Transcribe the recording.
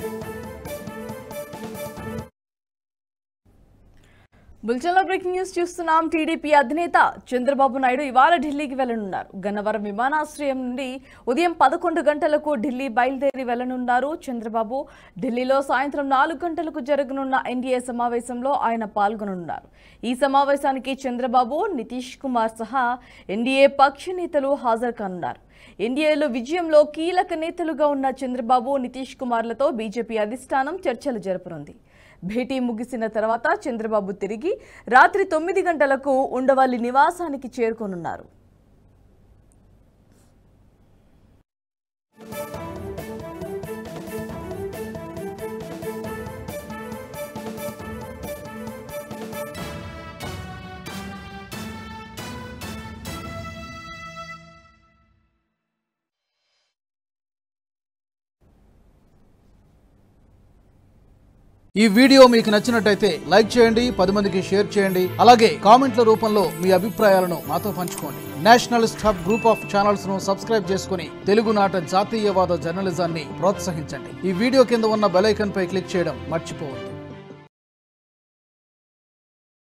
బుల్చన్లో breaking news చూస్తున్నాం. TDP అధినేత చంద్రబాబు నాయుడు ఇవాళ ఢిల్లీకి వెళ్లనున్నారు. గన్నవరం విమానాశ్రయం నుండి ఉదయం 11 గంటలకు ఢిల్లీ బయలుదేరి వెళ్లనున్నారు చంద్రబాబు. ఢిల్లీలో సాయంత్రం 4 గంటలకు జరగనున్న ఎన్డీఏ సమావేశంలో ఆయన పాల్గొననున్నారు. ఈ సమావేశానికి చంద్రబాబు, నితీష్ కుమార్ సహా ఎన్డీఏ పక్ష నేతలు హాజరు కానున్నారు. ఎన్డీఏలో విజయంలో కీలక నేతలుగా ఉన్న చంద్రబాబు, నితీష్ కుమార్లతో బీజేపీ అధిష్టానం చర్చలు జరపనుంది. భేటీ ముగిసిన తర్వాత చంద్రబాబు తిరిగి రాత్రి 9 గంటలకు ఉండవల్లి నివాసానికి చేరుకోనున్నారు. ఈ వీడియో మీకు నచ్చినట్టయితే లైక్ చేయండి, 10 మందికి షేర్ చేయండి. అలాగే కామెంట్ల రూపంలో మీ అభిప్రాయాలను మాతో పంచుకోండి. Nationalist hub group of channels ను సబ్స్క్రైబ్ చేసుకుని తెలుగునాట జాతీయవాద జర్నలిజాన్ని ప్రోత్సహించండి. ఈ వీడియో కింద ఉన్న బెల్ ఐకాన్ పై క్లిక్ చేయడం మర్చిపోవద్దు.